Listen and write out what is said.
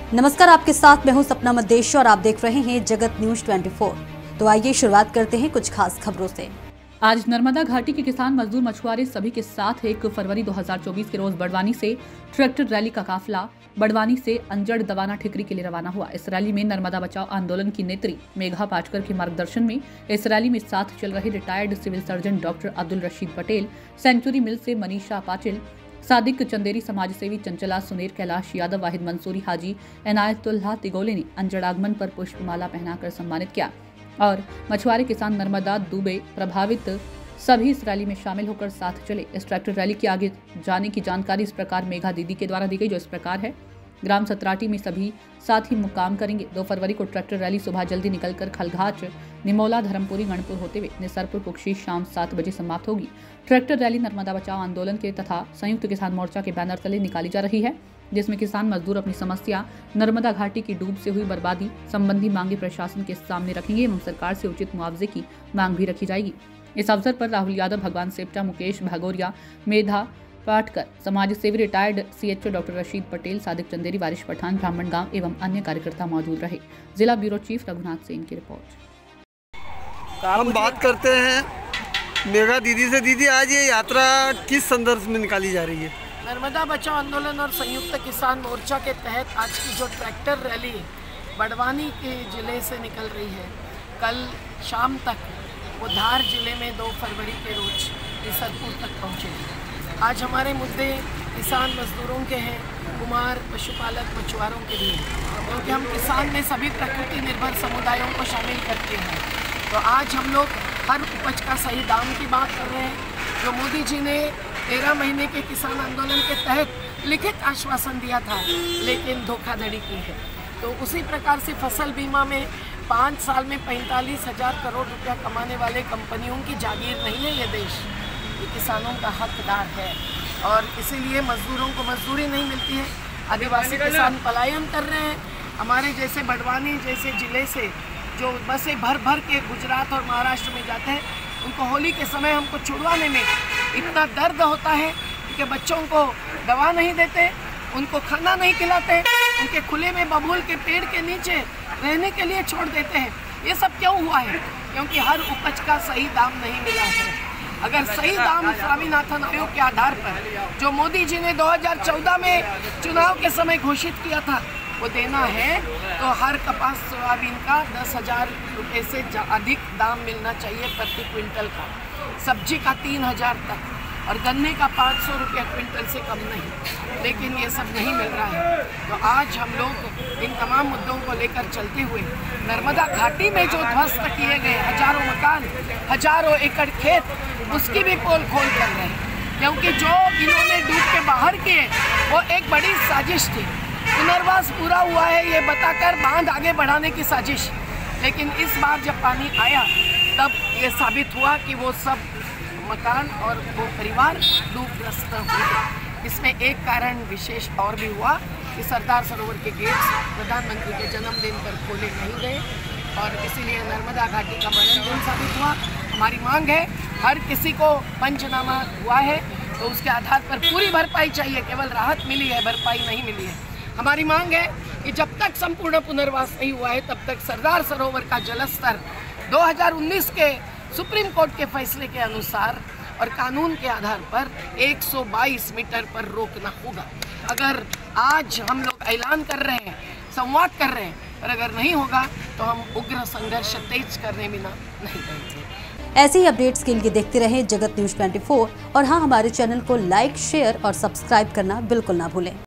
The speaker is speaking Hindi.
नमस्कार, आपके साथ मैं हूं सपना मदेश और आप देख रहे हैं जगत न्यूज 24। तो आइए शुरुआत करते हैं कुछ खास खबरों से। आज नर्मदा घाटी के किसान, मजदूर, मछुआरे सभी के साथ 1 फरवरी 2024 के रोज बड़वानी से ट्रैक्टर रैली का काफिला बड़वानी से अंजड़ दवाना ठिकरी के लिए रवाना हुआ। इस रैली में नर्मदा बचाओ आंदोलन की नेत्री मेघा पाटकर के मार्गदर्शन में इस रैली में साथ चल रहे retired civil surgeon doctor Abdul Rashid Patel, century mill से मनीषा पाटिल, सादिक चंदेरी, समाजसेवी चंचला सुनेर, कैलाश यादव, वाहिद मंसूरी, हाजी एनायतुल्लाह तिगोले ने अंजड़ आगमन पर पुष्पमाला पहनाकर सम्मानित किया और मछुआरे, किसान, नर्मदा डूबे प्रभावित सभी इस रैली में शामिल होकर साथ चले। इस ट्रैक्टर रैली के आगे जाने की जानकारी इस प्रकार मेघा दीदी के द्वारा दी गई, जो इस प्रकार है। ग्राम सतराटी में सभी साथ ही मुकाम करेंगे। 2 फरवरी को ट्रैक्टर रैली सुबह जल्दी निकलकर खलघाट, निमोला, धर्मपुरी, गणपुर होते हुए निसरपुर, कुक्षी शाम 7 बजे समाप्त होगी। ट्रैक्टर रैली नर्मदा बचाओ आंदोलन के तथा संयुक्त किसान मोर्चा के बैनर तले निकाली जा रही है, जिसमें किसान मजदूर अपनी समस्या, नर्मदा घाटी की डूब से हुई बर्बादी संबंधी मांगे प्रशासन के सामने रखेंगे एवं सरकार से उचित मुआवजे की मांग भी रखी जाएगी। इस अवसर पर राहुल यादव, भगवान सेप्टा, मुकेश भागोरिया, मेधा पाटकर, समाज सेवी retired CHO doctor Rashid Patel, Sadiq Chanderi, Waris Pathan, ब्राह्मण गांव एवं अन्य कार्यकर्ता मौजूद रहे। जिला ब्यूरो चीफ रघुनाथ सेन की रिपोर्ट। हम बात करते हैं मेघा दीदी से। दीदी, आज ये यात्रा किस संदर्भ में निकाली जा रही है? नर्मदा बचाओ आंदोलन और संयुक्त किसान मोर्चा के तहत आज की जो ट्रैक्टर रैली बड़वानी के ज़िले से निकल रही है, कल शाम तक वो धार जिले में 2 फरवरी के रोज निसरपुर तक पहुँचेगी। आज हमारे मुद्दे किसान मजदूरों के हैं, कुमार, पशुपालक, मछुआरों के लिए, क्योंकि हम किसान में सभी प्रकृति निर्भर समुदायों को शामिल करते हैं। तो आज हम लोग हर उपज का सही दाम की बात कर रहे हैं, जो मोदी जी ने 13 महीने के किसान आंदोलन के तहत लिखित आश्वासन दिया था, लेकिन धोखाधड़ी की है। तो उसी प्रकार से फसल बीमा में 5 साल में 45,000 करोड़ रुपया कमाने वाले कंपनियों की जागीर नहीं है ये देश, ये किसानों का हकदार है और इसीलिए मजदूरों को मजदूरी नहीं मिलती है। आदिवासी किसान पलायन कर रहे हैं। हमारे जैसे बड़वानी जैसे ज़िले से जो बसें भर भर के गुजरात और महाराष्ट्र में जाते हैं, उनको होली के समय हमको छुड़वाने में इतना दर्द होता है कि बच्चों को दवा नहीं देते, उनको खाना नहीं खिलाते, उनके खुले में बबूल के पेड़ के नीचे रहने के लिए छोड़ देते हैं। ये सब क्यों हुआ है? क्योंकि हर उपज का सही दाम नहीं मिला है। अगर सही दाम स्वामीनाथन आयोग के आधार पर जो मोदी जी ने 2014 में चुनाव के समय घोषित किया था वो देना है, तो हर कपास सोयाबीन का 10,000 रुपये से अधिक दाम मिलना चाहिए प्रति क्विंटल का, सब्जी का 3,000 तक और गन्ने का 500 रुपये क्विंटल से कम नहीं। लेकिन ये सब नहीं मिल रहा है। तो आज हम लोग इन तमाम मुद्दों को लेकर चलते हुए नर्मदा घाटी में जो ध्वस्त किए गए हजारों मकान, हजारों एकड़ खेत, उसकी भी पोल खोल कर रहे हैं, क्योंकि जो इन्होंने डूब के बाहर किए वो एक बड़ी साजिश थी। पुनर्वास पूरा हुआ है ये बताकर बांध आगे बढ़ाने की साजिश, लेकिन इस बार जब पानी आया तब ये साबित हुआ कि वो सब मकान और वो परिवार डूबग्रस्त हुए। इसमें एक कारण विशेष और भी हुआ कि सरदार सरोवर के गेट्स प्रधानमंत्री के जन्मदिन पर खोले नहीं गए और इसीलिए नर्मदा घाटी का मरण दिन साबित हुआ। हमारी मांग है, हर किसी को पंचनामा हुआ है तो उसके आधार पर पूरी भरपाई चाहिए, केवल राहत मिली है, भरपाई नहीं मिली है। हमारी मांग है कि जब तक संपूर्ण पुनर्वास नहीं हुआ है तब तक सरदार सरोवर का जलस्तर 2019 के सुप्रीम कोर्ट के फैसले के अनुसार और कानून के आधार पर 122 मीटर पर रोकना होगा। अगर आज हम लोग ऐलान कर रहे हैं, संवाद कर रहे हैं, पर अगर नहीं होगा तो हम उग्र संघर्ष तेज करने बिना नहीं करेंगे। ऐसे ही अपडेट्स के लिए देखते रहें जगत न्यूज 24 और हाँ, हमारे चैनल को लाइक, शेयर और सब्सक्राइब करना बिल्कुल ना भूलें।